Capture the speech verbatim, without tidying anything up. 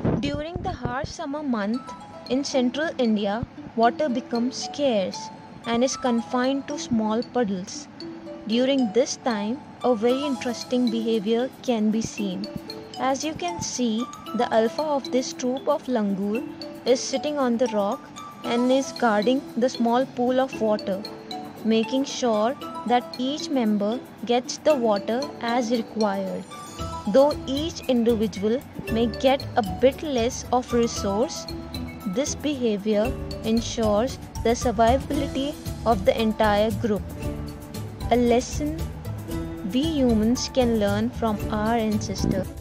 During the harsh summer month in central India, water becomes scarce and is confined to small puddles. During this time, a very interesting behavior can be seen. As you can see, the alpha of this troop of langur is sitting on the rock and is guarding the small pool of water, making sure that each member gets the water as required. Though each individual may get a bit less of resource, this behavior ensures the survivability of the entire group. A lesson we humans can learn from our ancestors.